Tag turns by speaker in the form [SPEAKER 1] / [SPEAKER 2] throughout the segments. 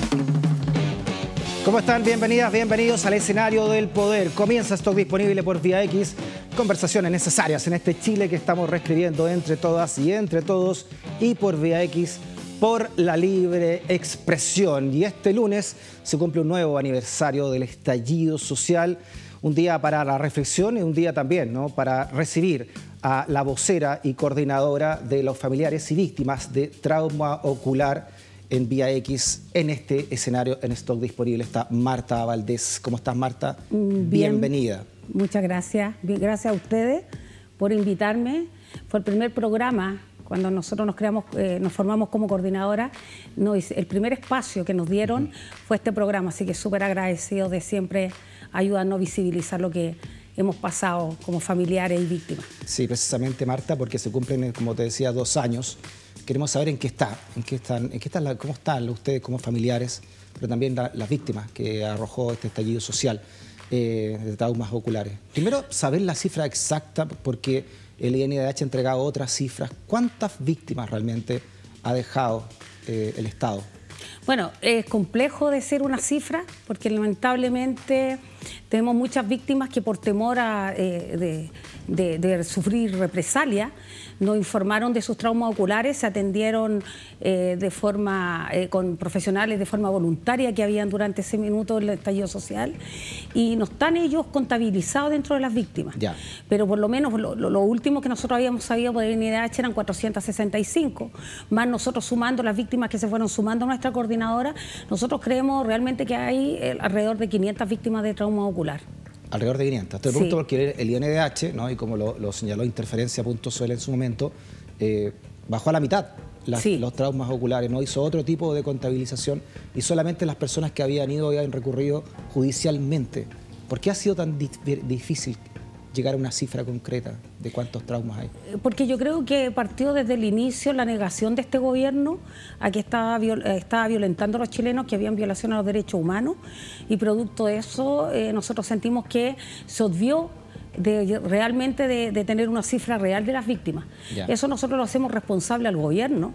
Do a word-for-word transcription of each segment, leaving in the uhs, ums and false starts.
[SPEAKER 1] ¿Cómo están? Bienvenidas, bienvenidos al escenario del poder. Comienza Stock Disponible por Vía X. Conversaciones necesarias en este Chile que estamos reescribiendo entre todas y entre todos. Y por Vía X, por la libre expresión. Y este lunes se cumple un nuevo aniversario del estallido social. Un día para la reflexión y un día también, ¿no?, para recibir a la vocera y coordinadora de los familiares y víctimas de trauma ocular. En Vía X, en este escenario, en Stock Disponible, está Marta Valdés. ¿Cómo estás, Marta?
[SPEAKER 2] Bien,
[SPEAKER 1] bienvenida.
[SPEAKER 2] Muchas gracias. Gracias a ustedes por invitarme. Fue el primer programa, cuando nosotros nos creamos, eh, nos formamos como coordinadora, no, el primer espacio que nos dieron uh-huh. fue este programa, así que súper agradecidos de siempre ayudarnos a visibilizar lo que hemos pasado como familiares y víctimas.
[SPEAKER 1] Sí, precisamente, Marta, porque se cumplen, como te decía, dos años. Queremos saber en qué está, en qué están, en qué están la, cómo están ustedes como familiares, pero también la, las víctimas que arrojó este estallido social eh, de traumas oculares. Primero, saber la cifra exacta, porque el I N D H ha entregado otras cifras. ¿Cuántas víctimas realmente ha dejado eh, el Estado?
[SPEAKER 2] Bueno, es complejo decir una cifra, porque lamentablemente tenemos muchas víctimas que por temor a, eh, de, de, de sufrir represalia nos informaron de sus traumas oculares, se atendieron eh, de forma, eh, con profesionales de forma voluntaria que habían durante ese minuto el estallido social, y no están ellos contabilizados dentro de las víctimas.
[SPEAKER 1] Ya.
[SPEAKER 2] Pero por lo menos lo, lo, lo último que nosotros habíamos sabido por el I N D H eran cuatrocientas sesenta y cinco, más nosotros sumando las víctimas que se fueron sumando a nuestra coordinadora, nosotros creemos realmente que hay eh, alrededor de quinientas víctimas de trauma ocular.
[SPEAKER 1] Alrededor de quinientas. Te pregunto sí. porque el I N D H, ¿no?, y como lo, lo señaló Interferencia punto C L en su momento, eh, bajó a la mitad las, sí. los traumas oculares, ¿no? Hizo otro tipo de contabilización y solamente las personas que habían ido y habían recurrido judicialmente. ¿Por qué ha sido tan di difícil llegar a una cifra concreta de cuántos traumas hay?
[SPEAKER 2] Porque yo creo que partió desde el inicio la negación de este gobierno a que estaba, viol estaba violentando a los chilenos, que habían violación a los derechos humanos, y producto de eso eh, nosotros sentimos que se obvió de, realmente de, de tener una cifra real de las víctimas. Ya. Eso nosotros lo hacemos responsable al gobierno,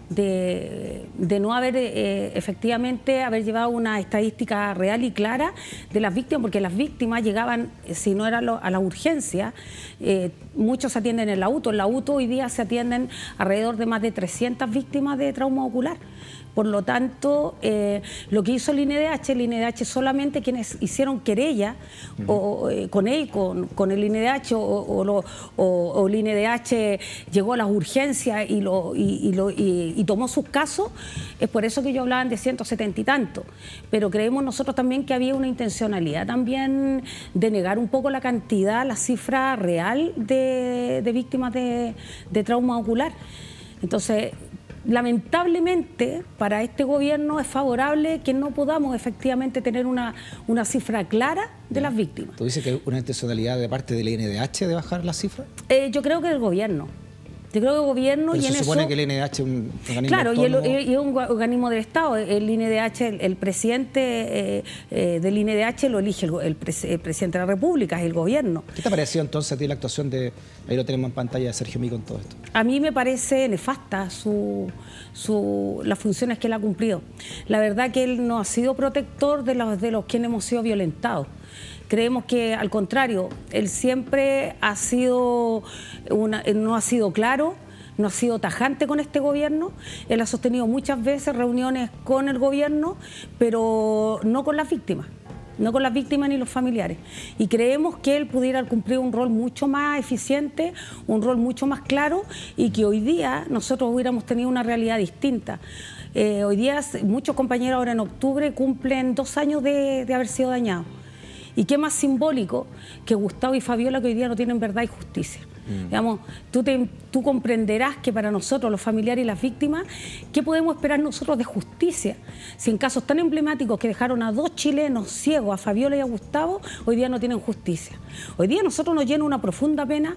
[SPEAKER 2] De, de no haber eh, efectivamente haber llevado una estadística real y clara de las víctimas, porque las víctimas llegaban, si no era lo, a la urgencia, eh, muchos se atienden en la U T O. En la U T O hoy día se atienden alrededor de más de trescientas víctimas de trauma ocular. Por lo tanto, eh, lo que hizo el I N D H, el I N D H solamente quienes hicieron querella uh-huh. o, eh, con él, con, con el I N D H, o, o, lo, o, o el I N D H llegó a las urgencias y, lo, y, y, lo, y, y tomó sus casos, es por eso que ellos hablaban de ciento setenta y tanto. Pero creemos nosotros también que había una intencionalidad también de negar un poco la cantidad, la cifra real de, de víctimas de, de trauma ocular. Entonces, lamentablemente, para este gobierno es favorable que no podamos efectivamente tener una, una cifra clara de las víctimas.
[SPEAKER 1] ¿Tú dices que hay una intencionalidad de parte del I N D H de bajar la cifra?
[SPEAKER 2] Eh, yo creo que del gobierno. Yo creo que el gobierno
[SPEAKER 1] Pero
[SPEAKER 2] y
[SPEAKER 1] se
[SPEAKER 2] en
[SPEAKER 1] supone
[SPEAKER 2] eso,
[SPEAKER 1] que el I N D H es un organismo
[SPEAKER 2] claro,
[SPEAKER 1] autónomo.
[SPEAKER 2] y es un organismo del Estado. El I N D H, el, el presidente eh, eh, del I N D H lo elige el, el, pres, el presidente de la República, es el gobierno.
[SPEAKER 1] ¿Qué te pareció entonces a ti la actuación de, ahí lo tenemos en pantalla, de Sergio Mico en todo esto?
[SPEAKER 2] A mí me parece nefasta su, su, las funciones que él ha cumplido. La verdad que él no ha sido protector de los, de los quienes hemos sido violentados. Creemos que, al contrario, él siempre ha sido una, no ha sido claro, no ha sido tajante con este gobierno. Él ha sostenido muchas veces reuniones con el gobierno, pero no con las víctimas, no con las víctimas ni los familiares. Y creemos que él pudiera cumplir un rol mucho más eficiente, un rol mucho más claro, y que hoy día nosotros hubiéramos tenido una realidad distinta. Eh, hoy día muchos compañeros ahora en octubre cumplen dos años de, de haber sido dañados. Y qué más simbólico que Gustavo y Fabiola, que hoy día no tienen verdad y justicia. Mm. Digamos, tú, te, tú comprenderás que para nosotros, los familiares y las víctimas, ¿qué podemos esperar nosotros de justicia? Si en casos tan emblemáticos que dejaron a dos chilenos ciegos, a Fabiola y a Gustavo, hoy día no tienen justicia. Hoy día a nosotros nos llena una profunda pena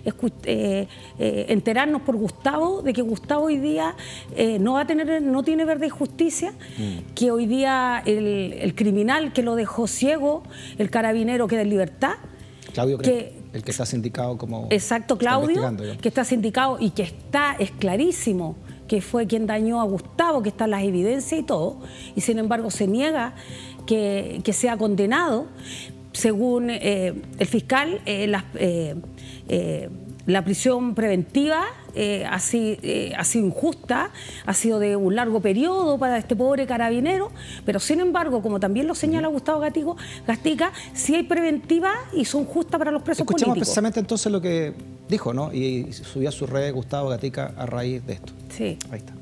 [SPEAKER 2] eh, eh, enterarnos por Gustavo de que Gustavo hoy día eh, no va a tener, no tiene verdad y justicia, mm. que hoy día el, el criminal que lo dejó ciego, el carabinero queda en libertad.
[SPEAKER 1] Claudio, que, el que está sindicado como...
[SPEAKER 2] Exacto, Claudio, que está sindicado y que está, es clarísimo que fue quien dañó a Gustavo, que están las evidencias y todo, y sin embargo se niega que, que sea condenado. Según eh, el fiscal, eh, las, eh, eh, la prisión preventiva eh, ha, sido, eh, ha sido injusta, ha sido de un largo periodo para este pobre carabinero, pero sin embargo, como también lo señala Gustavo Gatico, Gatica, sí hay preventivas y son justas para los presos
[SPEAKER 1] Escuchemos
[SPEAKER 2] políticos.
[SPEAKER 1] precisamente entonces lo que dijo, ¿no? Y subió a su red Gustavo Gatica a raíz de esto.
[SPEAKER 2] Sí.
[SPEAKER 1] Ahí está.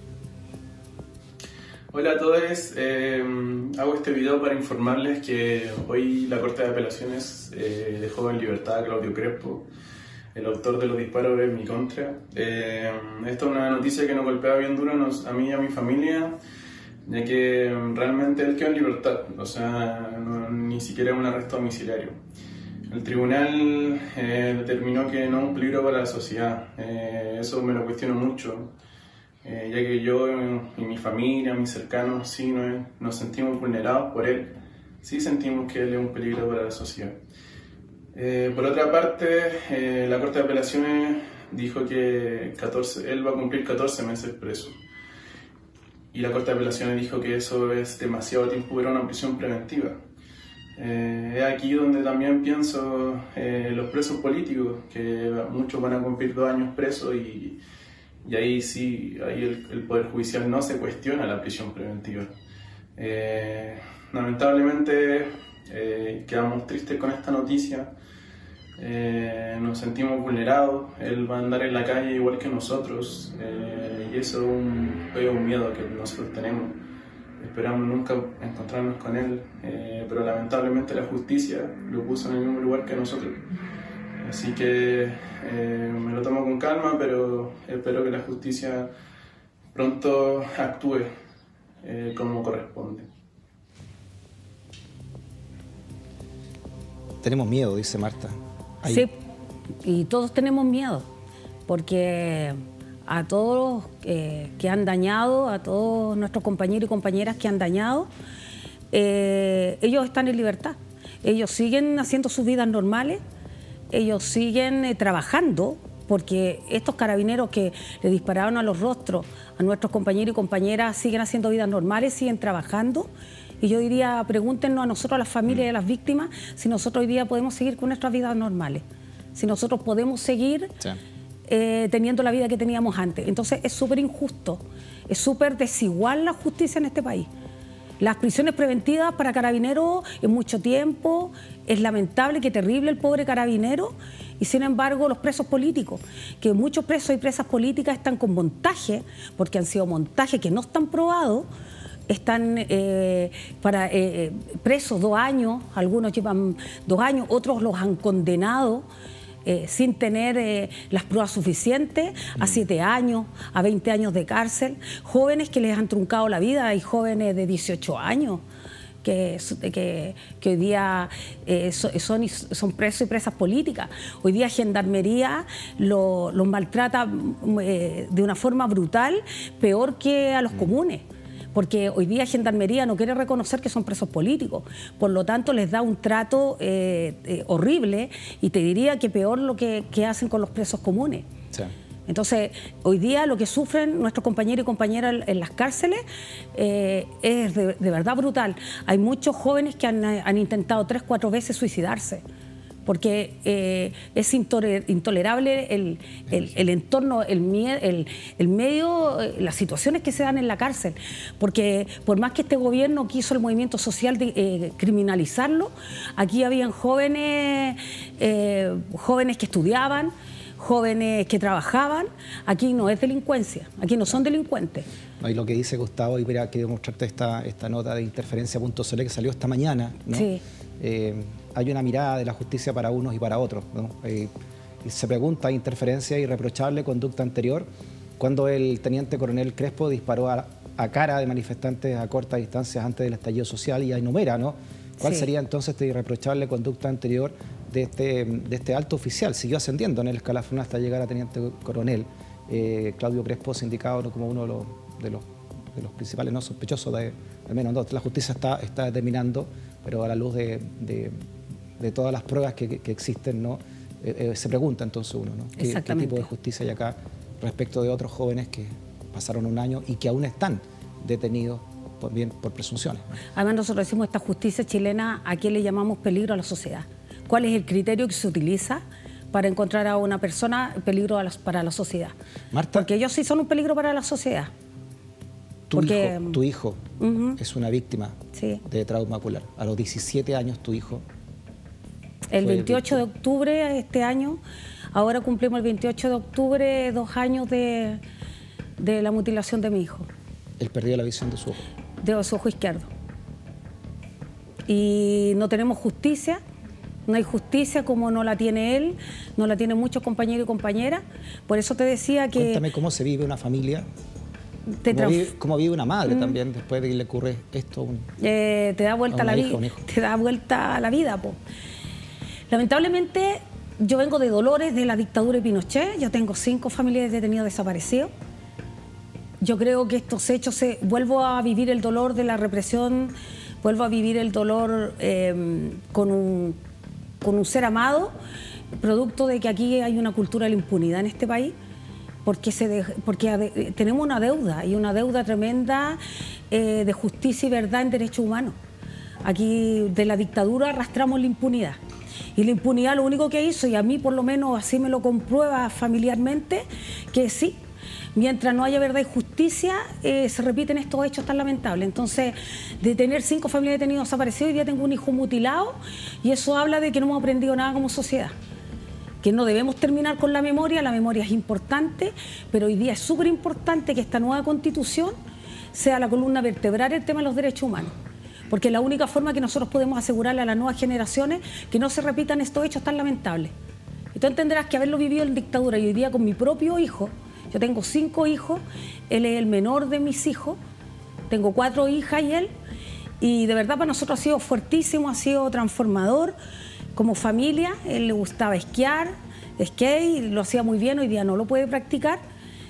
[SPEAKER 3] Hola a todos, eh, hago este video para informarles que hoy la Corte de Apelaciones eh, dejó en libertad a Claudio Crespo, el autor de los disparos en mi contra. Eh, esta es una noticia que nos golpea bien duro a mí y a mi familia, ya que realmente él quedó en libertad, o sea, no, ni siquiera un arresto domiciliario. El tribunal eh, determinó que no es un peligro para la sociedad, eh, eso me lo cuestiono mucho. Eh, ya que yo y mi familia, mis cercanos, sí nos, nos sentimos vulnerados por él, sí sentimos que él es un peligro para la sociedad. Eh, por otra parte, eh, la Corte de Apelaciones dijo que catorce, él va a cumplir catorce meses preso. Y la Corte de Apelaciones dijo que eso es demasiado tiempo para una prisión preventiva. Eh, es aquí donde también pienso eh, los presos políticos, que muchos van a cumplir dos años presos y Y ahí sí, ahí el, el Poder Judicial no se cuestiona la prisión preventiva. Eh, lamentablemente eh, quedamos tristes con esta noticia, eh, nos sentimos vulnerados, él va a andar en la calle igual que nosotros, eh, y eso es un, es un miedo que nosotros tenemos. Esperamos nunca encontrarnos con él, eh, pero lamentablemente la justicia lo puso en el mismo lugar que nosotros. Así que eh, me lo tomo con calma, pero espero que la justicia pronto actúe eh, como corresponde.
[SPEAKER 1] Tenemos miedo, dice Marta. Ahí.
[SPEAKER 2] Sí, y todos tenemos miedo, porque a todos eh, que han dañado, a todos nuestros compañeros y compañeras que han dañado, eh, ellos están en libertad. Ellos siguen haciendo sus vidas normales. Ellos siguen eh, trabajando, porque estos carabineros que le dispararon a los rostros a nuestros compañeros y compañeras siguen haciendo vidas normales, siguen trabajando. Y yo diría, pregúntenos a nosotros, a las familias de las víctimas, si nosotros hoy día podemos seguir con nuestras vidas normales, si nosotros podemos seguir sí. eh, teniendo la vida que teníamos antes. Entonces es súper injusto, es súper desigual la justicia en este país. Las prisiones preventivas para carabineros es mucho tiempo, es lamentable, qué terrible el pobre carabinero, y sin embargo los presos políticos, que muchos presos y presas políticas están con montaje, porque han sido montajes que no están probados, están eh, para eh, presos dos años, algunos llevan dos años, otros los han condenado Eh, sin tener eh, las pruebas suficientes, a siete años, a veinte años de cárcel, jóvenes que les han truncado la vida, hay jóvenes de dieciocho años que, que, que hoy día eh, son, son presos y presas políticas. Hoy día Gendarmería los lo maltrata eh, de una forma brutal, peor que a los comunes. Porque hoy día Gendarmería no quiere reconocer que son presos políticos, por lo tanto les da un trato eh, eh, horrible, y te diría que peor lo que, que hacen con los presos comunes. Sí. Entonces, hoy día lo que sufren nuestros compañeros y compañeras en, en las cárceles eh, es de, de verdad brutal. Hay muchos jóvenes que han, han intentado tres, cuatro veces suicidarse, porque eh, es intolerable el, el, el entorno, el, el, el medio, las situaciones que se dan en la cárcel. Porque por más que este gobierno quiso el movimiento social de eh, criminalizarlo, aquí habían jóvenes, eh, jóvenes que estudiaban, jóvenes que trabajaban. Aquí no es delincuencia, aquí no son delincuentes.
[SPEAKER 1] Y lo que dice Gustavo, y mira, quiero mostrarte esta, esta nota de interferencia punto c l que salió esta mañana, ¿no? Sí. Eh, hay una mirada de la justicia para unos y para otros, ¿no? Eh, y se pregunta, interferencia irreprochable, conducta anterior, cuando el teniente coronel Crespo disparó a, a cara de manifestantes a corta distancia antes del estallido social, y enumera, ¿no? ¿Cuál sí. sería entonces esta irreprochable conducta anterior de este, de este alto oficial? Siguió ascendiendo en el escalafón hasta llegar a teniente coronel. Eh, Claudio Crespo, indicado, ¿no?, como uno de los, de los, de los principales no sospechosos, de, al menos dos. La justicia está, está determinando, pero a la luz de, de, de todas las pruebas que, que existen, ¿no? Eh, eh, se pregunta entonces uno, ¿no? ¿Qué, ¿Qué tipo de justicia hay acá respecto de otros jóvenes que pasaron un año y que aún están detenidos por, bien, por presunciones.
[SPEAKER 2] Además, nosotros decimos esta justicia chilena, ¿a qué le llamamos peligro a la sociedad? ¿Cuál es el criterio que se utiliza para encontrar a una persona peligro a la, para la sociedad?
[SPEAKER 1] Marta,
[SPEAKER 2] porque ellos sí son un peligro para la sociedad.
[SPEAKER 1] Tu
[SPEAKER 2] porque,
[SPEAKER 1] hijo, tu hijo uh-huh. es una víctima
[SPEAKER 2] sí.
[SPEAKER 1] de trauma ocular. A los diecisiete años tu hijo...
[SPEAKER 2] El veintiocho de octubre de este año, ahora cumplimos el veintiocho de octubre dos años de, de la mutilación de mi hijo.
[SPEAKER 1] Él perdió la visión de su ojo.
[SPEAKER 2] De su ojo izquierdo. Y no tenemos justicia. No hay justicia como no la tiene él, no la tienen muchos compañeros y compañeras. Por eso te decía que...
[SPEAKER 1] Cuéntame cómo se vive una familia,
[SPEAKER 2] te
[SPEAKER 1] cómo, vive, cómo vive una madre mm. también después de que le ocurre esto a un,
[SPEAKER 2] eh, te da vuelta a la vida, te da vuelta a la vida, po. Lamentablemente, yo vengo de dolores de la dictadura de Pinochet. Yo tengo cinco familiares detenidos desaparecidos. Yo creo que estos hechos, se, vuelvo a vivir el dolor de la represión, vuelvo a vivir el dolor eh, con un... con un ser amado, producto de que aquí hay una cultura de la impunidad en este país, porque, se de, porque de, tenemos una deuda, y una deuda tremenda eh, de justicia y verdad en derechos humanos. Aquí de la dictadura arrastramos la impunidad. Y la impunidad lo único que hizo, y a mí por lo menos así me lo comprueba familiarmente, que sí, mientras no haya verdad y justicia, eh, se repiten estos hechos tan lamentables. Entonces, de tener cinco familias detenidos desaparecidos, hoy día tengo un hijo mutilado, y eso habla de que no hemos aprendido nada como sociedad. Que no debemos terminar con la memoria, la memoria es importante, pero hoy día es súper importante que esta nueva Constitución sea la columna vertebral del tema de los derechos humanos. Porque es la única forma que nosotros podemos asegurarle a las nuevas generaciones que no se repitan estos hechos tan lamentables. Y tú entenderás que haberlo vivido en dictadura y hoy día con mi propio hijo, yo tengo cinco hijos, él es el menor de mis hijos, tengo cuatro hijas y él, y de verdad para nosotros ha sido fuertísimo, ha sido transformador como familia. Él le gustaba esquiar, skate, lo hacía muy bien, hoy día no lo puede practicar,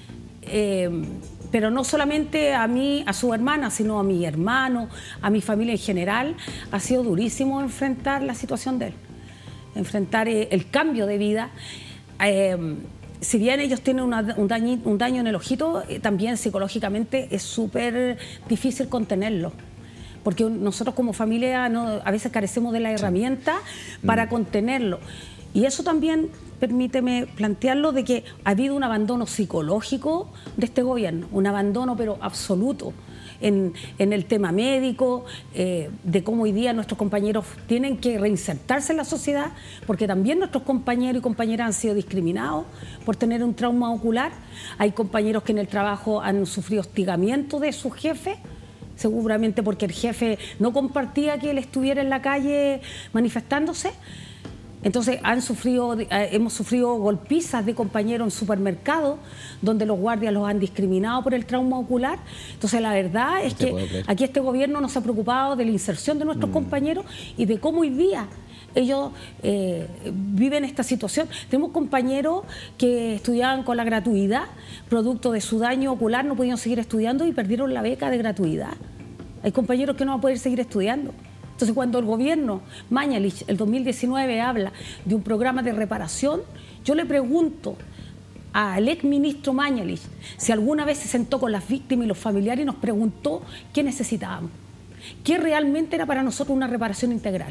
[SPEAKER 2] eh, pero no solamente a mí, a su hermana, sino a mi hermano, a mi familia en general. Ha sido durísimo enfrentar la situación de él, enfrentar eh, el cambio de vida. Eh, Si bien ellos tienen una, un, daño, un daño en el ojito, eh, también psicológicamente es súper difícil contenerlo. Porque nosotros como familia no, a veces carecemos de la herramienta para mm. contenerlo. Y eso también, permíteme plantearlo, de que ha habido un abandono psicológico de este gobierno, un abandono pero absoluto. En, en el tema médico, eh, de cómo hoy día nuestros compañeros tienen que reinsertarse en la sociedad, porque también nuestros compañeros y compañeras han sido discriminados por tener un trauma ocular. Hay compañeros que en el trabajo han sufrido hostigamiento de su jefe, seguramente porque el jefe no compartía que él estuviera en la calle manifestándose. Entonces han sufrido, hemos sufrido golpizas de compañeros en supermercados donde los guardias los han discriminado por el trauma ocular. Entonces la verdad es que aquí este gobierno no se ha preocupado de la inserción de nuestros mm. compañeros y de cómo hoy día ellos eh, viven esta situación. Tenemos compañeros que estudiaban con la gratuidad, producto de su daño ocular, no podían seguir estudiando y perdieron la beca de gratuidad. Hay compañeros que no van a poder seguir estudiando. Entonces, cuando el gobierno Mañalich, el dos mil diecinueve, habla de un programa de reparación, yo le pregunto al exministro Mañalich si alguna vez se sentó con las víctimas y los familiares y nos preguntó qué necesitábamos, qué realmente era para nosotros una reparación integral.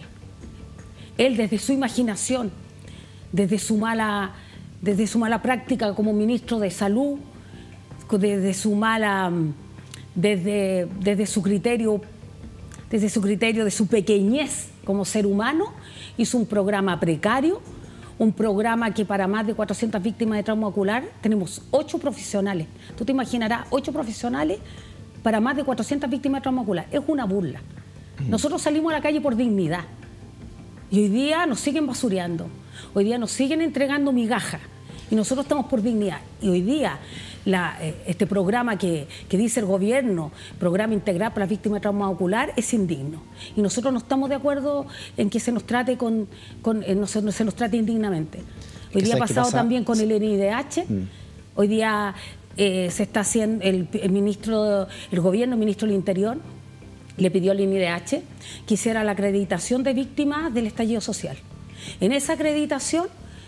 [SPEAKER 2] Él, desde su imaginación, desde su mala, desde su mala práctica como ministro de Salud, desde su mala, desde, desde su criterio desde su criterio de su pequeñez como ser humano, hizo un programa precario, un programa que para más de cuatrocientas víctimas de trauma ocular tenemos ocho profesionales. Tú te imaginarás, ocho profesionales para más de cuatrocientas víctimas de trauma ocular. Es una burla. Nosotros salimos a la calle por dignidad y hoy día nos siguen basureando, hoy día nos siguen entregando migajas y nosotros estamos por dignidad. Y hoy día La, este programa que, que dice el gobierno, programa integral para las víctimas de trauma ocular, es indigno. Y nosotros no estamos de acuerdo en que se nos trate con, con eh, no se, no se nos trate indignamente. Hoy día ha pasado también con el N I D H. Mm. Hoy día eh, se está haciendo, el, el ministro, el gobierno, el ministro del Interior, le pidió al N I D H que hiciera la acreditación de víctimas del estallido social. En esa acreditación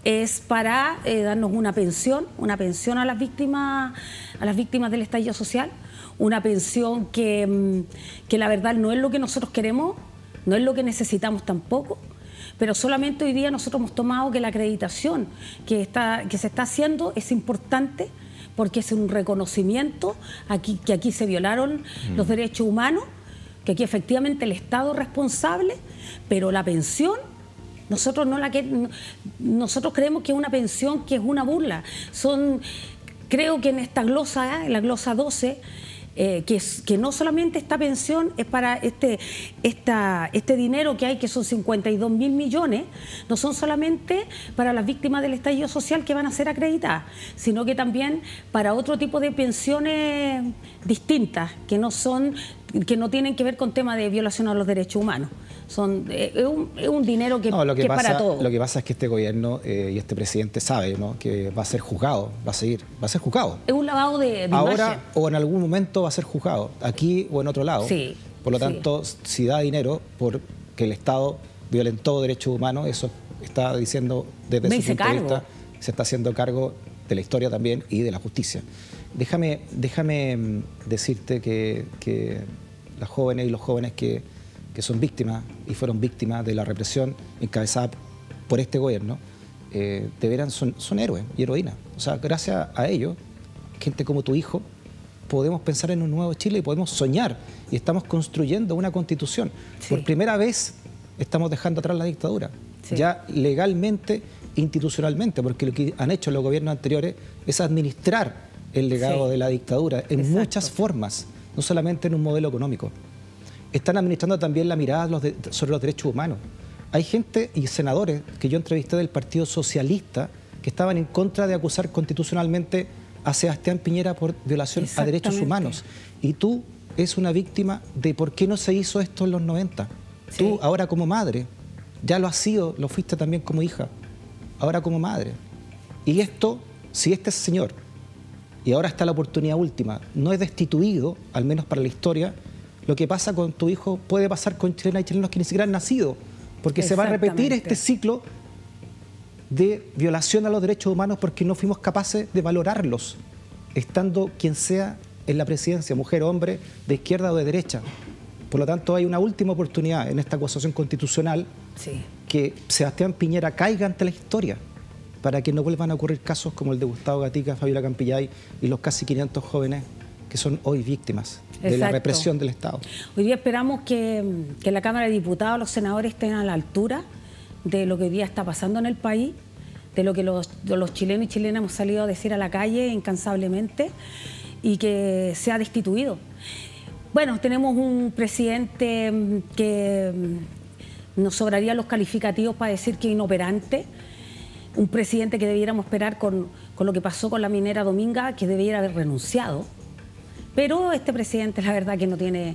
[SPEAKER 2] es para eh, darnos una pensión, una pensión a las víctimas, a las víctimas del estallido social, una pensión que, que la verdad no es lo que nosotros queremos, no es lo que necesitamos tampoco, pero solamente hoy día nosotros hemos tomado que la acreditación que, está, que se está haciendo es importante porque es un reconocimiento aquí, que aquí se violaron mm. los derechos humanos, que aquí efectivamente el Estado es responsable, pero la pensión, nosotros, no la que, nosotros creemos que es una pensión que es una burla. Son, creo que en esta glosa, en la glosa doce, Eh, que, es, que no solamente esta pensión es para este, esta, este dinero que hay, que son cincuenta y dos mil millones, no son solamente para las víctimas del estallido social que van a ser acreditadas, sino que también para otro tipo de pensiones distintas, que no son, que no tienen que ver con temas de violación a los derechos humanos. Son, eh, es, un, es un dinero que,
[SPEAKER 1] no, lo que,
[SPEAKER 2] que
[SPEAKER 1] pasa,
[SPEAKER 2] es para todos.
[SPEAKER 1] Lo que pasa es que este gobierno eh, y este presidente sabe, ¿no?, que va a ser juzgado, va a seguir, va a ser juzgado.
[SPEAKER 2] Es un lavado de, de
[SPEAKER 1] ahora
[SPEAKER 2] imagen.
[SPEAKER 1] O en algún momento va a ser juzgado, aquí o en otro lado.
[SPEAKER 2] Sí,
[SPEAKER 1] por lo tanto,
[SPEAKER 2] sí.
[SPEAKER 1] si da dinero porque el Estado violentó derechos humanos, eso está diciendo desde
[SPEAKER 2] Me
[SPEAKER 1] su punto
[SPEAKER 2] cargo.
[SPEAKER 1] de vista, se está haciendo cargo de la historia también y de la justicia. Déjame, déjame decirte que, que las jóvenes y los jóvenes que que son víctimas y fueron víctimas de la represión encabezada por este gobierno, eh, de veras son, son héroes y heroínas. O sea, gracias a ellos, gente como tu hijo, podemos pensar en un nuevo Chile y podemos soñar y estamos construyendo una constitución. Sí. Por primera vez estamos dejando atrás la dictadura, sí. ya legalmente, institucionalmente, porque lo que han hecho los gobiernos anteriores es administrar el legado sí. de la dictadura en Exacto. muchas formas, no solamente en un modelo económico. Están administrando también la mirada los de, sobre los derechos humanos. Hay gente y senadores que yo entrevisté del Partido Socialista que estaban en contra de acusar constitucionalmente a Sebastián Piñera por violación a derechos humanos. Y tú eres una víctima de por qué no se hizo esto en los noventa. Sí. Tú ahora como madre, ya lo has sido, lo fuiste también como hija, ahora como madre. Y esto, si este señor, y ahora está la oportunidad última, no es destituido, al menos para la historia, lo que pasa con tu hijo puede pasar con chilenas y chilenos que ni siquiera han nacido, porque se va a repetir este ciclo de violación a los derechos humanos porque no fuimos capaces de valorarlos, estando quien sea en la presidencia, mujer, hombre, de izquierda o de derecha. Por lo tanto, hay una última oportunidad en esta acusación constitucional sí. que Sebastián Piñera caiga ante la historia para que no vuelvan a ocurrir casos como el de Gustavo Gatica, Fabiola Campillay y los casi quinientos jóvenes que son hoy víctimas Exacto. de la represión del Estado.
[SPEAKER 2] Hoy día esperamos que, que la Cámara de Diputados, los senadores estén a la altura de lo que hoy día está pasando en el país, de lo que los, los chilenos y chilenas hemos salido a decir a la calle incansablemente y que sea destituido. Bueno, tenemos un presidente que nos sobrarían los calificativos para decir que es inoperante, un presidente que debiéramos esperar con, con lo que pasó con la minera Dominga, que debiera haber renunciado. Pero este presidente, la verdad, que no tiene,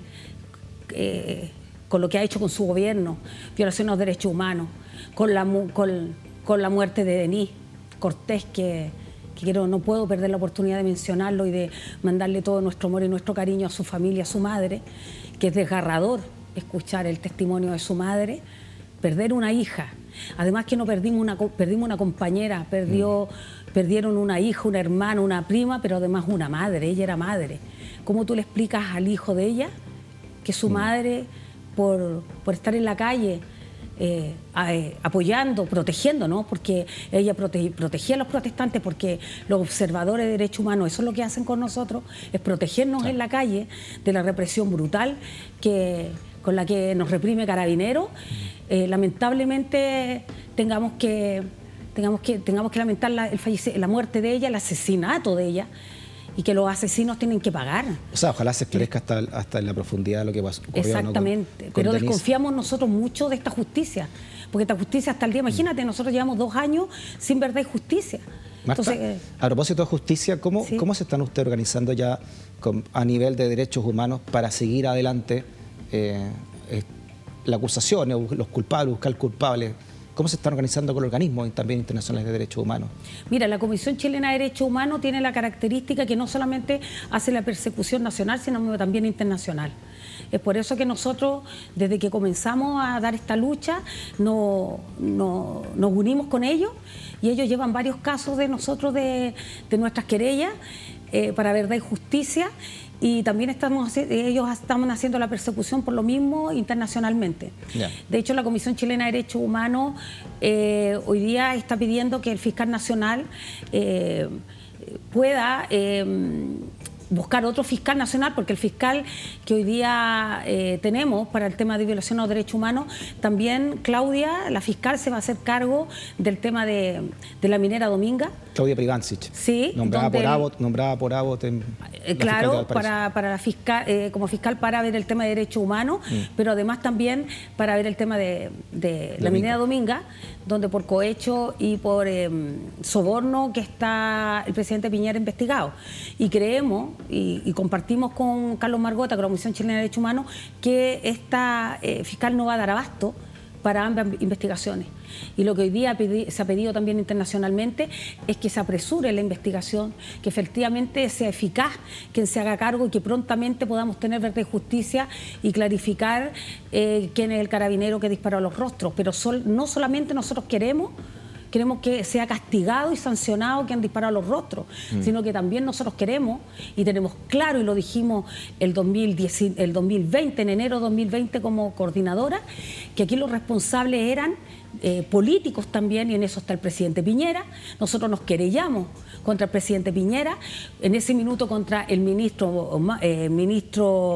[SPEAKER 2] eh, con lo que ha hecho con su gobierno, violación a los derechos humanos, con la, con, con la muerte de Denis Cortés, que, que quiero, no puedo perder la oportunidad de mencionarlo y de mandarle todo nuestro amor y nuestro cariño a su familia, a su madre, que es desgarrador escuchar el testimonio de su madre, perder una hija. Además que no perdimos una, perdimos una compañera, perdió, mm. perdieron una hija, una hermana, una prima, pero además una madre, ella era madre. ¿Cómo tú le explicas al hijo de ella que su madre, por, por estar en la calle, eh, eh, apoyando, protegiendo, ¿no? Porque ella prote protegía a los protestantes, porque los observadores de derechos humanos, eso es lo que hacen con nosotros, es protegernos sí. en la calle de la represión brutal que, con la que nos reprime Carabineros? Eh, lamentablemente tengamos que, tengamos que, tengamos que lamentar la, el la muerte de ella, el asesinato de ella, y que los asesinos tienen que pagar.
[SPEAKER 1] O sea, ojalá se esclarezca hasta, hasta en la profundidad de lo que pasó.
[SPEAKER 2] Exactamente,
[SPEAKER 1] ¿no? con,
[SPEAKER 2] pero
[SPEAKER 1] con
[SPEAKER 2] desconfiamos nosotros mucho de esta justicia, porque esta justicia hasta el día, imagínate, nosotros llevamos dos años sin verdad y justicia.
[SPEAKER 1] Marta, Entonces, eh, a propósito de justicia, ¿cómo, ¿sí? ¿cómo se están ustedes organizando ya con, a nivel de derechos humanos para seguir adelante eh, eh, la acusación, los culpables, buscar culpables? ¿Cómo se están organizando con organismos también internacionales de derechos humanos?
[SPEAKER 2] Mira, la Comisión Chilena de Derechos Humanos tiene la característica que no solamente hace la persecución nacional, sino también internacional. Es por eso que nosotros, desde que comenzamos a dar esta lucha, no, no, nos unimos con ellos y ellos llevan varios casos de nosotros, de, de nuestras querellas, eh, para verdad y justicia. Y también estamos, ellos están haciendo la persecución por lo mismo internacionalmente. Yeah. De hecho, la Comisión Chilena de Derechos Humanos eh, hoy día está pidiendo que el fiscal nacional eh, pueda eh, buscar otro fiscal nacional, porque el fiscal que hoy día eh, tenemos para el tema de violación a los derechos humanos, también Claudia, la fiscal, se va a hacer cargo del tema de, de la minera Dominga.
[SPEAKER 1] Claudia Privancic.
[SPEAKER 2] Sí.
[SPEAKER 1] Nombrada por Abbott, nombrada por Abbott en
[SPEAKER 2] eh, Claro, para, para la fiscal, eh, como fiscal para ver el tema de derechos humanos, mm. pero además también para ver el tema de, de la minera Dominga, donde por cohecho y por eh, soborno que está el presidente Piñera investigado. Y creemos, y, y compartimos con Carlos Margota, con la Comisión Chilena de Derechos Humanos, que esta eh, fiscal no va a dar abasto para ambas investigaciones. Y lo que hoy día se ha pedido también internacionalmente es que se apresure la investigación, que efectivamente sea eficaz quien se haga cargo y que prontamente podamos tener verdad y justicia y clarificar eh, quién es el carabinero que disparó a los rostros. Pero sol, no solamente nosotros queremos Queremos que sea castigado y sancionado quien disparó a los rostros, mm. sino que también nosotros queremos, y tenemos claro, y lo dijimos el, dos mil diez, el dos mil veinte, en enero de dos mil veinte como coordinadora, que aquí los responsables eran eh, políticos también, y en eso está el presidente Piñera. Nosotros nos querellamos contra el presidente Piñera, en ese minuto contra el ministro, eh, ministro,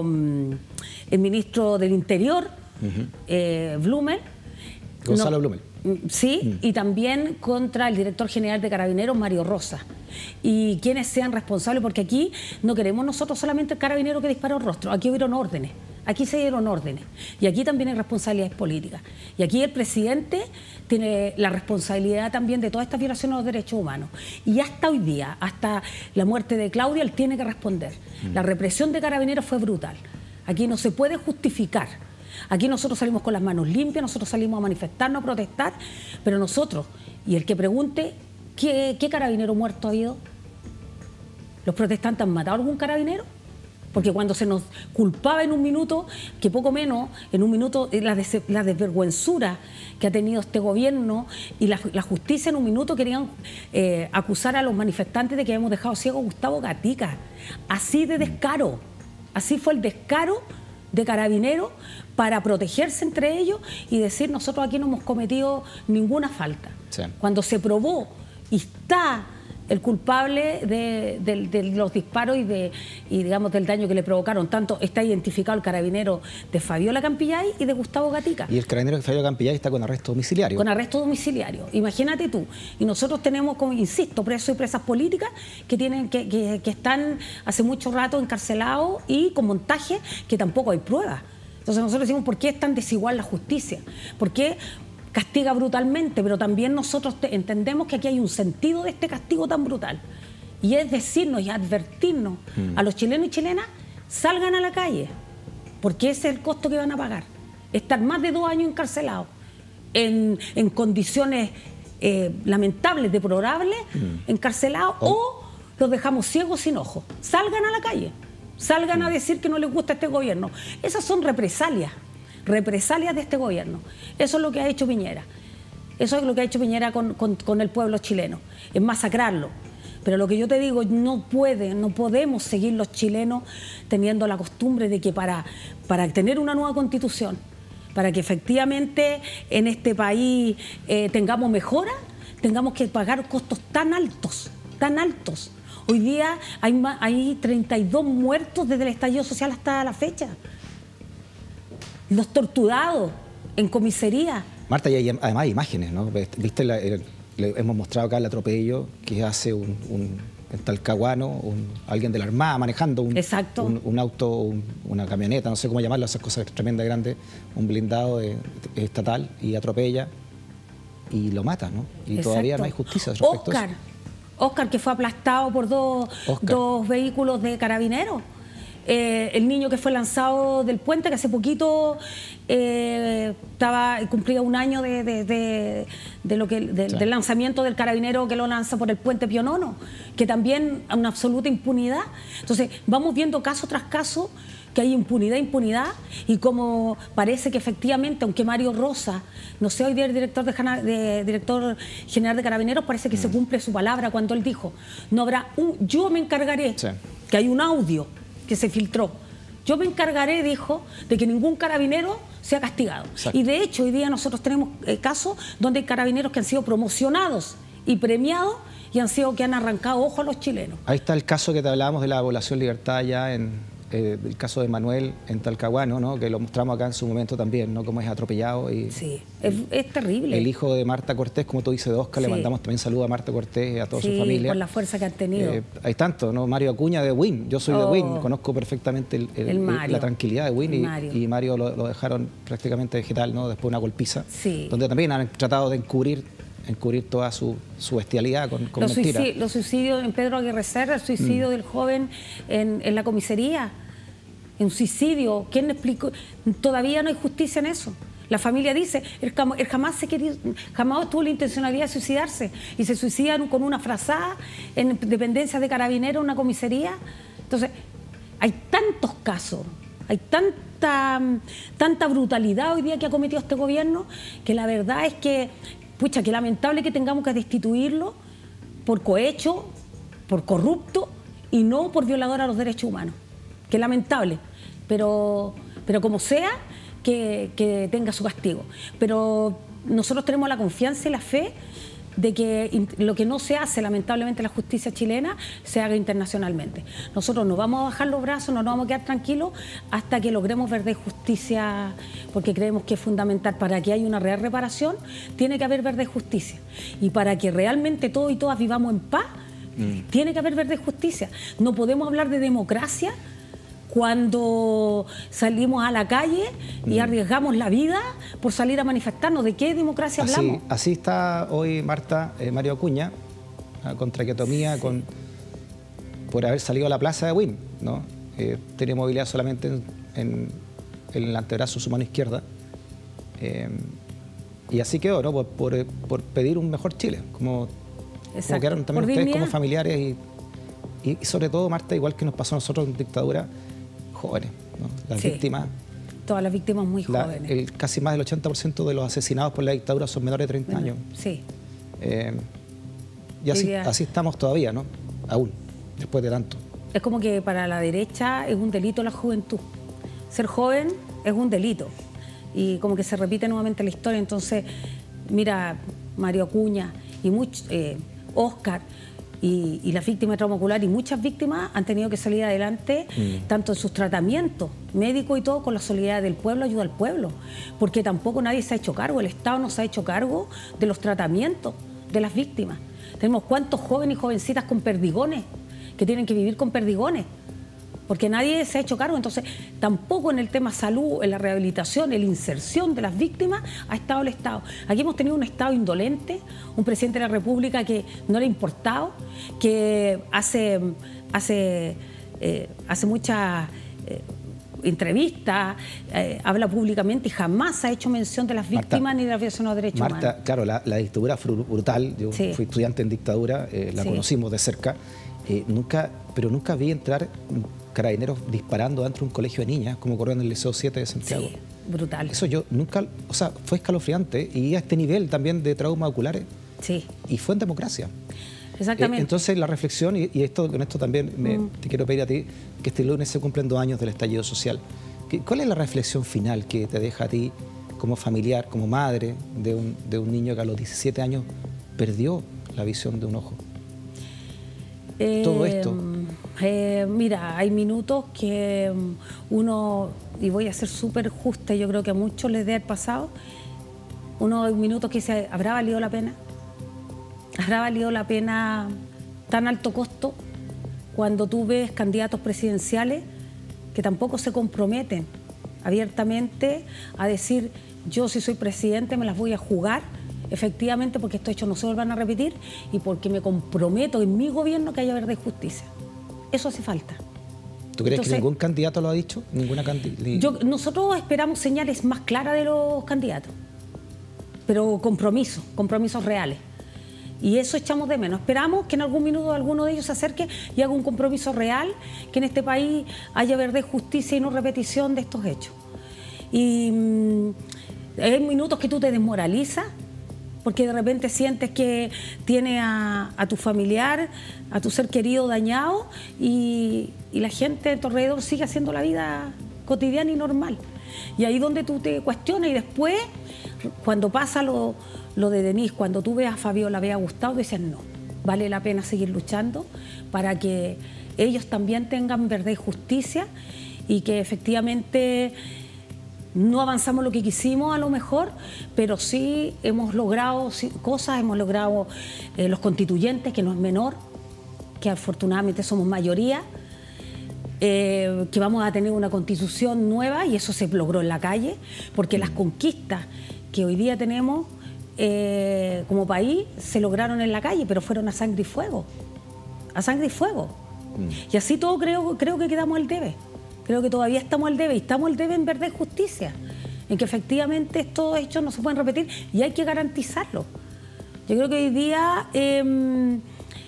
[SPEAKER 2] el ministro del Interior, uh-huh. eh, Blumel.
[SPEAKER 1] Gonzalo
[SPEAKER 2] no,
[SPEAKER 1] Blumel.
[SPEAKER 2] Sí, mm. y también contra el director general de Carabineros, Mario Rosa. Y quienes sean responsables, porque aquí no queremos nosotros solamente el carabinero que disparó el rostro, aquí hubieron órdenes, aquí se dieron órdenes, y aquí también hay responsabilidades políticas. Y aquí el presidente tiene la responsabilidad también de todas estas violaciones a los derechos humanos. Y hasta hoy día, hasta la muerte de Claudia, él tiene que responder. Mm. La represión de Carabineros fue brutal. Aquí no se puede justificar. Aquí nosotros salimos con las manos limpias, nosotros salimos a manifestarnos, a protestar, pero nosotros, y el que pregunte, ¿qué, qué carabinero muerto ha habido? ¿Los protestantes han matado a algún carabinero? Porque cuando se nos culpaba en un minuto, que poco menos, en un minuto, la, des, la desvergüenzura que ha tenido este gobierno y la, la justicia en un minuto querían eh, acusar a los manifestantes de que habíamos dejado ciego a Gustavo Gatica. Así de descaro, así fue el descaro de Carabineros para protegerse entre ellos y decir nosotros aquí no hemos cometido ninguna falta. Sí. Cuando se probó y está el culpable de, de, de los disparos y, de, y digamos del daño que le provocaron, tanto está identificado el carabinero de Fabiola Campillay y de Gustavo Gatica.
[SPEAKER 1] Y el carabinero de Fabiola Campillay está con arresto domiciliario.
[SPEAKER 2] Con arresto domiciliario, imagínate tú. Y nosotros tenemos, como insisto, presos y presas políticas que, tienen, que, que, que están hace mucho rato encarcelados y con montaje que tampoco hay pruebas. Entonces nosotros decimos, ¿por qué es tan desigual la justicia? ¿Por qué castiga brutalmente? Pero también nosotros te, entendemos que aquí hay un sentido de este castigo tan brutal. Y es decirnos y advertirnos mm. a los chilenos y chilenas, salgan a la calle, porque ese es el costo que van a pagar. Estar más de dos años encarcelados, en, en condiciones eh, lamentables, deplorables, mm. encarcelados, oh. o los dejamos ciegos sin ojos. Salgan a la calle, salgan mm. a decir que no les gusta este gobierno. Esas son represalias. represalias de este gobierno. Eso es lo que ha hecho Piñera. Eso es lo que ha hecho Piñera con, con, con el pueblo chileno, es masacrarlo. Pero lo que yo te digo, no puede, no podemos seguir los chilenos teniendo la costumbre de que para, para tener una nueva constitución, para que efectivamente en este país eh, tengamos mejora, tengamos que pagar costos tan altos, tan altos. Hoy día hay, hay treinta y dos muertos desde el estallido social hasta la fecha. Los torturados en comisaría.
[SPEAKER 1] Marta, y hay, además hay imágenes, ¿no? Viste, la, el, le hemos mostrado acá el atropello que hace un, un en Talcahuano, un, alguien de la Armada manejando un, un, un auto, un, una camioneta, no sé cómo llamarlo, esas cosas tremendas, grandes, un blindado de, de, estatal, y atropella y lo mata, ¿no? Y exacto. Todavía no hay justicia respecto
[SPEAKER 2] Oscar, a eso. Oscar, que fue aplastado por dos, dos vehículos de carabineros. Eh, el niño que fue lanzado del puente, que hace poquito eh, estaba, cumplía un año de, de, de, de lo que, de, sí. del lanzamiento del carabinero que lo lanza por el puente Pionono, que también una absoluta impunidad. Entonces vamos viendo caso tras caso que hay impunidad, impunidad, y como parece que efectivamente, aunque Mario Rosa, no sé hoy día el director, de, de, director general de Carabineros, parece que mm. se cumple su palabra cuando él dijo, no habrá un, yo me encargaré, sí. que hay un audio que se filtró, yo me encargaré, dijo, de que ningún carabinero sea castigado. Exacto. Y de hecho hoy día nosotros tenemos eh, casos donde hay carabineros que han sido promocionados y premiados y han sido que han arrancado ojo a los chilenos.
[SPEAKER 1] Ahí está el caso que te hablábamos de la población Libertad ya en eh, el caso de Manuel en Talcahuano, ¿no? Que lo mostramos acá en su momento también, ¿no? Cómo es atropellado. Y,
[SPEAKER 2] sí, es, es terrible.
[SPEAKER 1] El hijo de Marta Cortés, como tú dices, de Oscar, sí. le mandamos también saludos a Marta Cortés y a toda
[SPEAKER 2] sí,
[SPEAKER 1] su familia.
[SPEAKER 2] por la fuerza que han tenido. Eh,
[SPEAKER 1] hay tanto, ¿no? Mario Acuña de Win, yo soy oh, de Win, conozco perfectamente el, el, el Mario, la tranquilidad de Win y Mario, y Mario lo, lo dejaron prácticamente vegetal, ¿no? Después de una golpiza,
[SPEAKER 2] sí.
[SPEAKER 1] donde también han tratado de encubrir encubrir toda su, su bestialidad con, con
[SPEAKER 2] los
[SPEAKER 1] mentiras.
[SPEAKER 2] Suicidios, los suicidios en Pedro Aguirre Cerda, el suicidio mm. del joven en, en la comisaría, un suicidio, ¿quién explicó? Todavía no hay justicia en eso. La familia dice, él, él jamás se quería, jamás tuvo la intencionalidad de suicidarse y se suicidan con una frazada en dependencia de Carabineros, una comisaría. Entonces, hay tantos casos, hay tanta, tanta brutalidad hoy día que ha cometido este gobierno, que la verdad es que pucha, qué lamentable que tengamos que destituirlo por cohecho, por corrupto y no por violador a los derechos humanos. Qué lamentable, pero, pero como sea, que, que tenga su castigo. Pero nosotros tenemos la confianza y la fe de que lo que no se hace, lamentablemente, en la justicia chilena, se haga internacionalmente. Nosotros no vamos a bajar los brazos, no nos vamos a quedar tranquilos hasta que logremos verdad y justicia, porque creemos que es fundamental. Para que haya una real reparación, tiene que haber verdad y justicia. Y para que realmente todos y todas vivamos en paz, mm. tiene que haber verdad y justicia. No podemos hablar de democracia cuando salimos a la calle y arriesgamos la vida por salir a manifestarnos. ¿De qué democracia
[SPEAKER 1] así,
[SPEAKER 2] hablamos?
[SPEAKER 1] Así está hoy, Marta, eh, Mario Acuña, con traqueotomía, sí. con, por haber salido a la plaza de Win, ¿no? Eh, tenía movilidad solamente en, en, en el antebrazo, su mano izquierda. Eh, y así quedó, ¿no? Por, por, por pedir un mejor Chile, como, como quedaron también ustedes dignidad. Como familiares y, y, y sobre todo, Marta, igual que nos pasó a nosotros en dictadura, jóvenes, ¿no? Las
[SPEAKER 2] sí,
[SPEAKER 1] víctimas.
[SPEAKER 2] Todas las víctimas muy
[SPEAKER 1] la,
[SPEAKER 2] jóvenes.
[SPEAKER 1] El, casi más del ochenta por ciento de los asesinados por la dictadura son menores de treinta
[SPEAKER 2] bueno,
[SPEAKER 1] años.
[SPEAKER 2] Sí.
[SPEAKER 1] Eh, y así, así estamos todavía, ¿no? Aún, después de tanto.
[SPEAKER 2] Es como que para la derecha es un delito la juventud. Ser joven es un delito. Y como que se repite nuevamente la historia. Entonces, mira, Mario Acuña y much, eh, Oscar... Y, y las víctimas de trauma ocular y muchas víctimas han tenido que salir adelante, mm. tanto en sus tratamientos médicos y todo, con la solidaridad del pueblo, ayuda al pueblo, porque tampoco nadie se ha hecho cargo, el Estado no se ha hecho cargo de los tratamientos de las víctimas. Tenemos cuántos jóvenes y jovencitas con perdigones, que tienen que vivir con perdigones, porque nadie se ha hecho cargo. Entonces, tampoco en el tema salud, en la rehabilitación, en la inserción de las víctimas, ha estado el Estado. Aquí hemos tenido un Estado indolente, un presidente de la República que no le ha importado, que hace, hace, eh, hace muchas eh, entrevistas, eh, habla públicamente y jamás ha hecho mención de las víctimas Marta, ni de la violación de los derechos
[SPEAKER 1] Marta,
[SPEAKER 2] humanos.
[SPEAKER 1] Claro, la, la dictadura fue brutal. Yo sí. fui estudiante en dictadura, eh, la sí. conocimos de cerca, eh, nunca, pero nunca vi entrar carabineros disparando dentro de un colegio de niñas, como ocurrió en el Liceo siete de Santiago.
[SPEAKER 2] Sí, brutal.
[SPEAKER 1] Eso yo nunca, o sea, fue escalofriante y a este nivel también de traumas oculares.
[SPEAKER 2] Sí.
[SPEAKER 1] Y fue en democracia.
[SPEAKER 2] Exactamente.
[SPEAKER 1] Eh, entonces la reflexión, y, y esto con esto también me, mm. te quiero pedir a ti, que este lunes se cumplen dos años del estallido social. ¿Qué, ¿Cuál es la reflexión final que te deja a ti como familiar, como madre de un, de un niño que a los diecisiete años perdió la visión de un ojo?
[SPEAKER 2] Eh,
[SPEAKER 1] Todo esto.
[SPEAKER 2] Eh, mira, hay minutos que uno, y voy a ser súper justa, yo creo que a muchos les debe haber pasado, unos minutos que dice, ¿habrá valido la pena? ¿Habrá valido la pena tan alto costo cuando tú ves candidatos presidenciales que tampoco se comprometen abiertamente a decir, yo si soy presidente me las voy a jugar, efectivamente, porque estos hechos no se vuelvan a repetir y porque me comprometo en mi gobierno que haya verdad y justicia? Eso hace falta.
[SPEAKER 1] ¿Tú crees
[SPEAKER 2] Entonces,
[SPEAKER 1] que ningún candidato lo ha dicho? ¿Ninguna candi
[SPEAKER 2] yo, nosotros esperamos señales más claras de los candidatos, pero compromisos, compromisos reales. Y eso echamos de menos. Esperamos que en algún minuto alguno de ellos se acerque y haga un compromiso real, que en este país haya verdad y justicia y no repetición de estos hechos. Y mmm, hay minutos que tú te desmoralizas, porque de repente sientes que tienes a, a tu familiar, a tu ser querido dañado, y, y la gente a tu alrededor sigue haciendo la vida cotidiana y normal. Y ahí donde tú te cuestionas, y después, cuando pasa lo, lo de Denise, cuando tú ves a Fabiola, ve a Gustavo, dices no, vale la pena seguir luchando para que ellos también tengan verdad y justicia, y que efectivamente no avanzamos lo que quisimos a lo mejor, pero sí hemos logrado cosas, hemos logrado eh, los constituyentes, que no es menor, que afortunadamente somos mayoría, eh, que vamos a tener una constitución nueva, y eso se logró en la calle, porque las conquistas que hoy día tenemos eh, como país se lograron en la calle, pero fueron a sangre y fuego, a sangre y fuego. Mm. Y así todo creo, creo que quedamos al debe. Creo que todavía estamos al debe, y estamos al debe en verdad y justicia, en que efectivamente estos hechos no se pueden repetir y hay que garantizarlo. Yo creo que hoy día eh,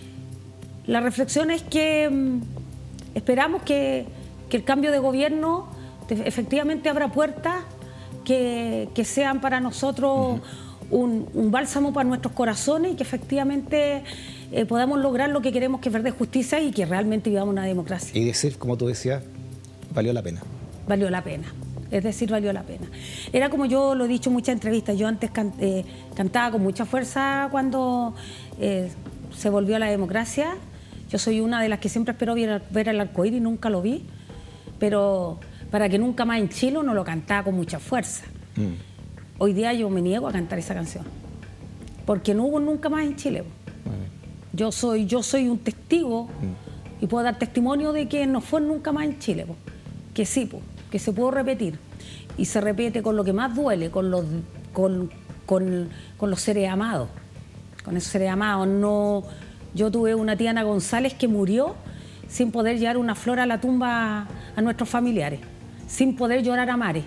[SPEAKER 2] la reflexión es que eh, esperamos que, que el cambio de gobierno efectivamente abra puertas que, que sean para nosotros uh-huh. un, un bálsamo para nuestros corazones, y que efectivamente eh, podamos lograr lo que queremos, que es verdad y justicia, y que realmente vivamos una democracia.
[SPEAKER 1] Y decir, como tú decías, valió la pena.
[SPEAKER 2] Valió la pena, es decir, valió la pena. Era como yo lo he dicho en muchas entrevistas, yo antes can, eh, cantaba con mucha fuerza cuando eh, se volvió a la democracia. Yo soy una de las que siempre esperó ver, ver el arcoíris y nunca lo vi, pero para que nunca más en Chile no lo cantaba con mucha fuerza. Mm. Hoy día yo me niego a cantar esa canción, porque no hubo nunca más en Chile. Mm. Yo soy, yo soy un testigo mm. y puedo dar testimonio de que no fue nunca más en Chile. Que sí, pues, que se puede repetir, y se repite con lo que más duele, con los, con, con, con los seres amados, con esos seres amados. No, yo tuve una tía Ana González que murió sin poder llevar una flor a la tumba a nuestros familiares, sin poder llorar a mares.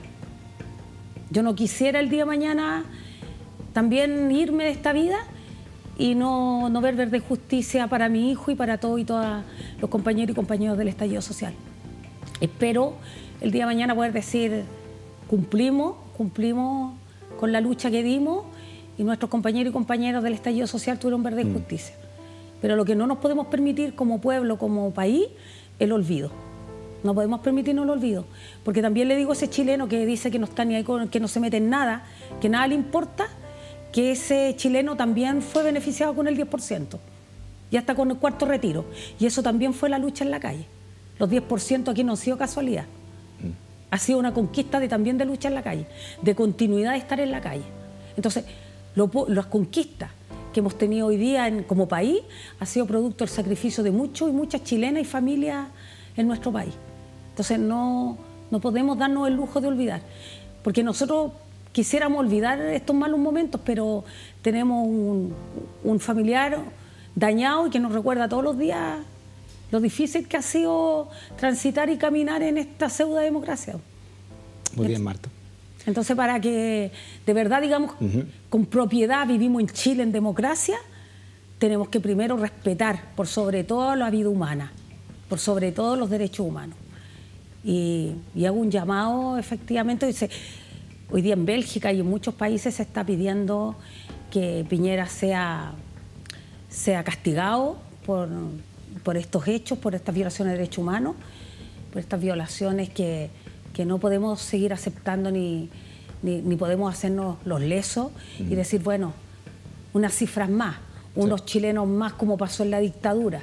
[SPEAKER 2] Yo no quisiera el día de mañana también irme de esta vida y no, no ver verdad y justicia para mi hijo y para todos y todas los compañeros y compañeras del estallido social. Espero el día de mañana poder decir, cumplimos, cumplimos con la lucha que dimos, y nuestros compañeros y compañeras del estallido social tuvieron verdad y justicia. Pero lo que no nos podemos permitir como pueblo, como país, es el olvido. No podemos permitirnos el olvido. Porque también le digo a ese chileno que dice que no está ni ahí, con, que no se mete en nada, que nada le importa, que ese chileno también fue beneficiado con el diez por ciento. Y hasta con el cuarto retiro. Y eso también fue la lucha en la calle. Los diez por ciento aquí no ha sido casualidad. Mm. Ha sido una conquista de, también de lucha en la calle, de continuidad de estar en la calle. Entonces, lo, las conquistas que hemos tenido hoy día en, como país ha sido producto del sacrificio de muchos y muchas chilenas y familias en nuestro país. Entonces, no, no podemos darnos el lujo de olvidar. Porque nosotros quisiéramos olvidar estos malos momentos, pero tenemos un, un familiar dañado y que nos recuerda todos los días lo difícil que ha sido transitar y caminar en esta pseudo democracia.
[SPEAKER 1] Muy bien, Marta.
[SPEAKER 2] Entonces, para que de verdad, digamos, uh-huh. con propiedad vivimos en Chile en democracia, tenemos que primero respetar por sobre todo la vida humana, por sobre todo los derechos humanos. Y, y hago un llamado, efectivamente, dice, hoy día en Bélgica y en muchos países se está pidiendo que Piñera sea, sea castigado por... por estos hechos, por estas violaciones de derechos humanos, por estas violaciones que, que no podemos seguir aceptando ni, ni, ni podemos hacernos los lesos uh-huh. y decir, bueno, unas cifras más, unos sí. chilenos más, como pasó en la dictadura.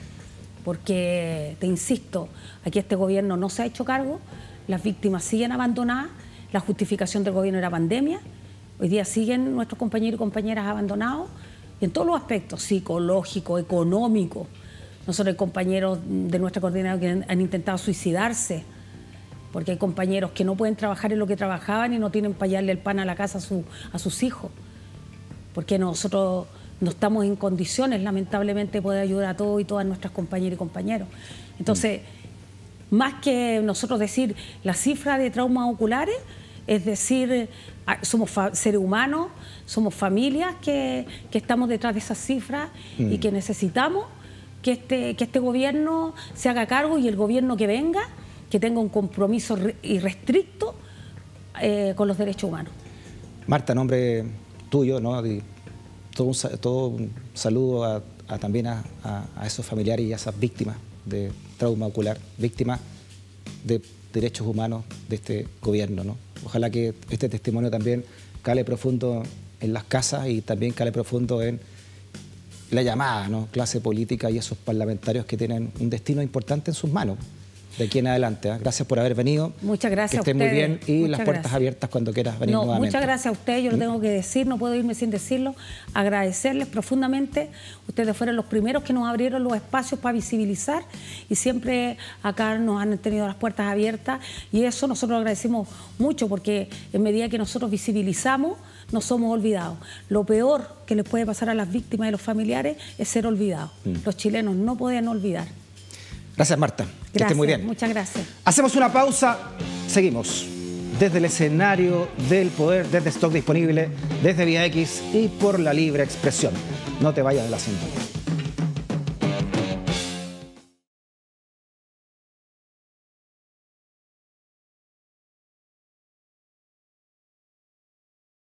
[SPEAKER 2] Porque, te insisto, aquí este gobierno no se ha hecho cargo, las víctimas siguen abandonadas, la justificación del gobierno era pandemia, hoy día siguen nuestros compañeros y compañeras abandonados, en todos los aspectos, psicológico, económico. Nosotros hay compañeros de nuestra coordinadora que han intentado suicidarse, porque hay compañeros que no pueden trabajar en lo que trabajaban y no tienen para llevarle el pan a la casa a, su, a sus hijos, porque nosotros no estamos en condiciones, lamentablemente, de poder ayudar a todos y todas nuestras compañeras y compañeros. Entonces, mm. más que nosotros decir la cifra de traumas oculares, Es decir, somos seres humanos, somos familias que, que estamos detrás de esas cifras mm. y que necesitamos que este, que este gobierno se haga cargo y el gobierno que venga, que tenga un compromiso irrestricto eh, con los derechos humanos.
[SPEAKER 1] Marta, nombre tuyo, ¿no? Todo un, todo un saludo a, a también a, a, a esos familiares y a esas víctimas de trauma ocular, víctimas de derechos humanos de este gobierno, ¿no? Ojalá que este testimonio también cale profundo en las casas y también cale profundo en la llamada, ¿no?, clase política y esos parlamentarios que tienen un destino importante en sus manos de aquí en adelante. ¿eh? Gracias por haber venido.
[SPEAKER 2] Muchas gracias
[SPEAKER 1] que estén
[SPEAKER 2] a ustedes.
[SPEAKER 1] muy bien y
[SPEAKER 2] muchas
[SPEAKER 1] las puertas
[SPEAKER 2] gracias.
[SPEAKER 1] abiertas cuando quieras venir
[SPEAKER 2] no,
[SPEAKER 1] nuevamente.
[SPEAKER 2] Muchas gracias a ustedes, yo lo tengo que decir, no puedo irme sin decirlo, agradecerles profundamente. Ustedes fueron los primeros que nos abrieron los espacios para visibilizar y siempre acá nos han tenido las puertas abiertas y eso nosotros lo agradecemos mucho porque en medida que nosotros visibilizamos no somos olvidados. Lo peor que les puede pasar a las víctimas y los familiares es ser olvidados. Mm. Los chilenos no pueden olvidar.
[SPEAKER 1] Gracias, Marta. Que esté muy bien.
[SPEAKER 2] Muchas gracias.
[SPEAKER 1] Hacemos una pausa. Seguimos desde el escenario del poder, desde Stock Disponible, desde Vía X y por la libre expresión. No te vayas de la sintonía.